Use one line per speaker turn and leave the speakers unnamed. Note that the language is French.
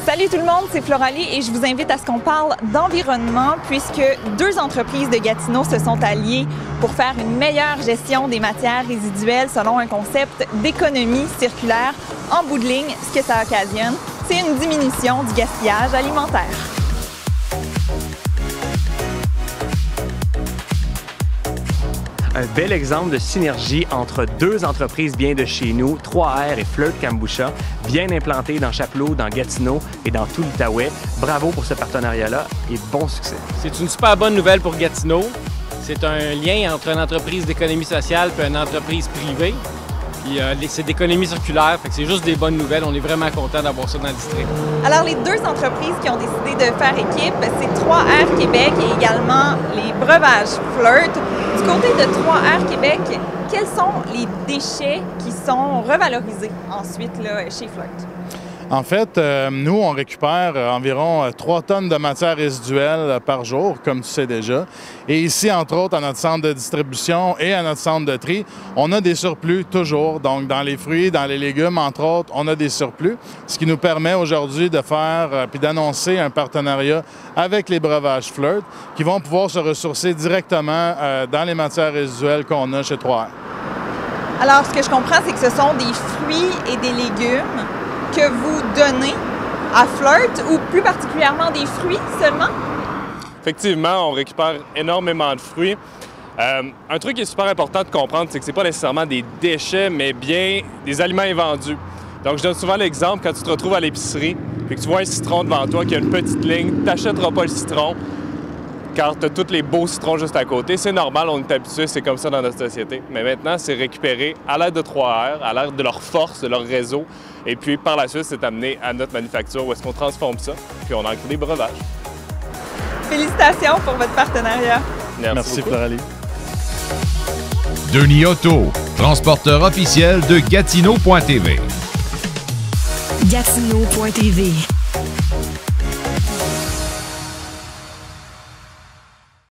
Salut tout le monde, c'est Floralie et je vous invite à ce qu'on parle d'environnement puisque deux entreprises de Gatineau se sont alliées pour faire une meilleure gestion des matières résiduelles selon un concept d'économie circulaire. En bout de ligne, ce que ça occasionne, c'est une diminution du gaspillage alimentaire.
Un bel exemple de synergie entre deux entreprises bien de chez nous, 3R et Flirt Kombucha, bien implantées dans Chapleau, dans Gatineau et dans tout l'Outaouais. Bravo pour ce partenariat-là et bon succès.
C'est une super bonne nouvelle pour Gatineau. C'est un lien entre une entreprise d'économie sociale et une entreprise privée. Puis c'est d'économie circulaire, fait que c'est juste des bonnes nouvelles. On est vraiment content d'avoir ça dans le district.
Alors, les deux entreprises qui ont décidé de faire équipe, c'est 3R Québec et également les breuvages Flirt. Du côté de 3R Québec, quels sont les déchets qui sont revalorisés ensuite là, chez Flirt?
En fait, nous, on récupère environ 3 tonnes de matières résiduelles par jour, comme tu sais déjà. Et ici, entre autres, à notre centre de distribution et à notre centre de tri, on a des surplus toujours. Donc, dans les fruits, dans les légumes, entre autres, on a des surplus. Ce qui nous permet aujourd'hui de faire puis d'annoncer un partenariat avec les breuvages Flirt qui vont pouvoir se ressourcer directement dans les matières résiduelles qu'on a chez 3R.
Alors, ce que je comprends, c'est que ce sont des fruits et des légumes que vous donnez à Flirt ou plus particulièrement des fruits seulement?
Effectivement, on récupère énormément de fruits. Un truc qui est super important de comprendre, c'est que ce n'est pas nécessairement des déchets, mais bien des aliments invendus. Donc, je donne souvent l'exemple quand tu te retrouves à l'épicerie et que tu vois un citron devant toi qui a une petite ligne, tu n'achèteras pas le citron car tu as tous les beaux citrons juste à côté. C'est normal, on est habitué, c'est comme ça dans notre société. Mais maintenant, c'est récupéré à l'aide de 3R, à l'aide de leur force, de leur réseau. Et puis, par la suite, c'est amené à notre manufacture où est-ce qu'on transforme ça, puis on en crée des breuvages.
Félicitations pour votre partenariat.
Merci Floralie.
Denis Auto, transporteur officiel de Gatineau.tv.
Gatineau.tv